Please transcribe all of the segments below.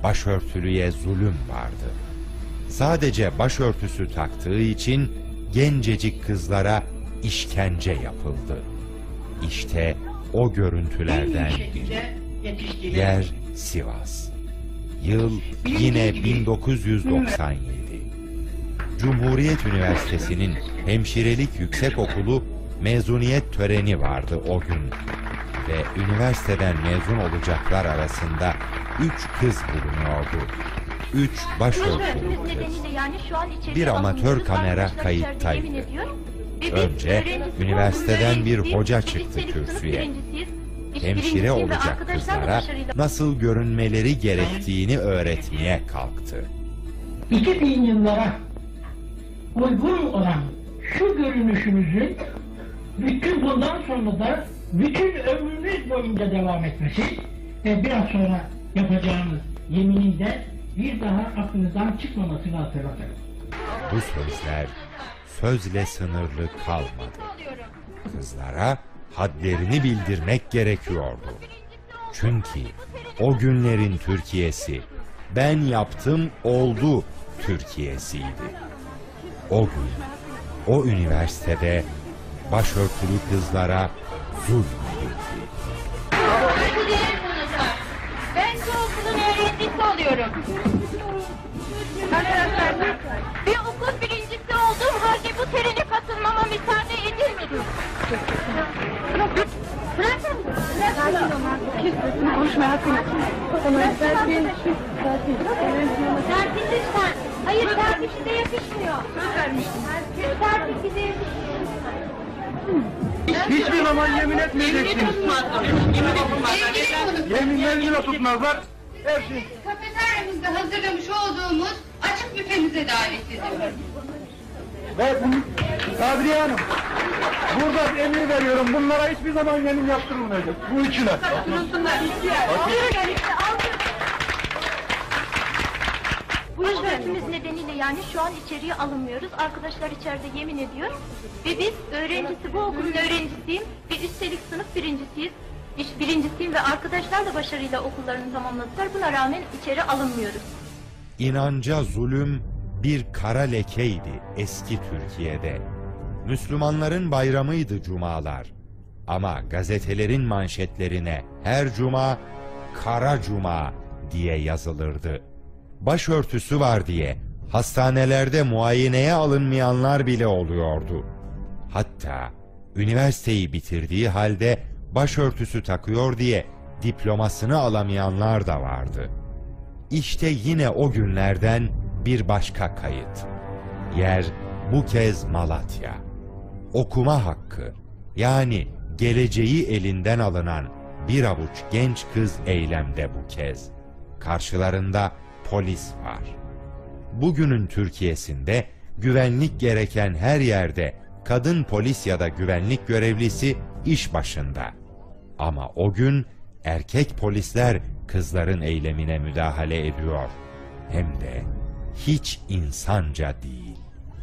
başörtülüye zulüm vardı. Sadece başörtüsü taktığı için gencecik kızlara işkence yapıldı. İşte o görüntülerden biri. Yer Sivas. Yıl yine 1997. Cumhuriyet Üniversitesi'nin Hemşirelik Yüksekokulu mezuniyet töreni vardı o gün. Ve üniversiteden mezun olacaklar arasında 3 kız bulunuyordu. 3 başörtülü kız. Bir amatör kamera kayıttaydı. Önce üniversiteden bir hoca çıktı kürsüye. Hemşire olacak kızlara nasıl görünmeleri gerektiğini öğretmeye kalktı. 2000 yıllara uygun olan şu görünüşümüzün bütün bundan sonra da bütün ömrümüz boyunca devam etmesi ve biraz sonra yapacağımız yeminin de bir daha aklınızdan çıkmamasını hatırlatırım. Bu sözler sözle sınırlı kalmadı. Kızlara hadlerini bildirmek gerekiyordu. Çünkü o günlerin Türkiye'si ben yaptım oldu Türkiye'siydi. O gün o üniversitede başörtülü kızlara zulmedildi. Ben bu okulun öğrencisi oluyorum. Bir okul birincisi olduğum halde bu törene katılmama müsaade edilmedi. Bırakın. Konuşmaya hakkım yok. Serpil lütfen. Hayır, Serpil size yakışmıyor. Söz vermiştim. Serpil size yakışmıyor. Hiçbir zaman yemin etmeyeceksiniz. Yeminlerini de tutmazlar. Her şey. Kafeteryamızda hazırlamış olduğumuz açık büfemize davet ediyoruz. Ve Kadriye Hanım, burada emir veriyorum. Bunlara hiçbir zaman yemin yaptırılmayacak. Bu üçüne. Bu işlerimiz nedeniyle yani şu an içeriye alınmıyoruz. Arkadaşlar içeride yemin ediyor. Ve biz bu okulun öğrencisiyim. Ve üstelik sınıf birincisiyim ve arkadaşlar da başarıyla okullarını tamamladılar. Buna rağmen içeri alınmıyoruz. İnanca zulüm bir kara lekeydi eski Türkiye'de. Müslümanların bayramıydı cumalar. Ama gazetelerin manşetlerine her cuma kara cuma diye yazılırdı. Başörtüsü var diye hastanelerde muayeneye alınmayanlar bile oluyordu. Hatta üniversiteyi bitirdiği halde başörtüsü takıyor diye diplomasını alamayanlar da vardı. İşte yine o günlerden bir başka kayıt. Yer bu kez Malatya. Okuma hakkı, yani geleceği elinden alınan bir avuç genç kız eylemde bu kez. Karşılarında polis var. Bugünün Türkiye'sinde güvenlik gereken her yerde kadın polis ya da güvenlik görevlisi iş başında. Ama o gün erkek polisler kızların eylemine müdahale ediyor. Hem de hiç insanca değil.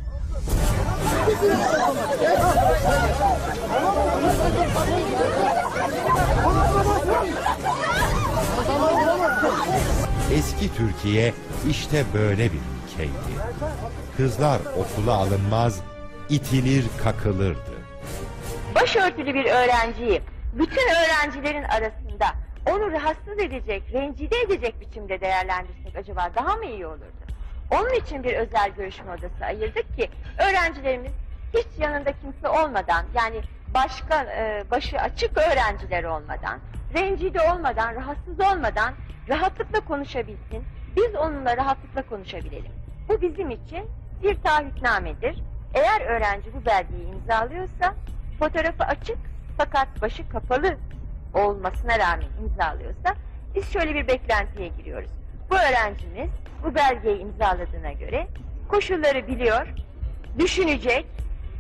Eski Türkiye işte böyle bir ülkeydi. Kızlar okula alınmaz, itilir kakılırdı. Başörtülü bir öğrenciyi bütün öğrencilerin arasında onu rahatsız edecek, rencide edecek biçimde değerlendirsek acaba daha mı iyi olurdu? Onun için bir özel görüşme odası ayırdık ki öğrencilerimiz hiç yanında kimse olmadan, yani başka başı açık öğrenciler olmadan, rencide olmadan, rahatsız olmadan rahatlıkla konuşabilsin. Biz onunla rahatlıkla konuşabilelim. Bu bizim için bir taahhütnamedir. Eğer öğrenci bu belgeyi imzalıyorsa, fotoğrafı açık fakat başı kapalı olmasına rağmen imzalıyorsa, biz şöyle bir beklentiye giriyoruz. Bu öğrencimiz bu belgeyi imzaladığına göre koşulları biliyor, düşünecek,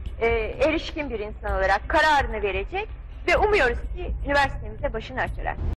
erişkin bir insan olarak kararını verecek ve umuyoruz ki üniversitemize başını açarak.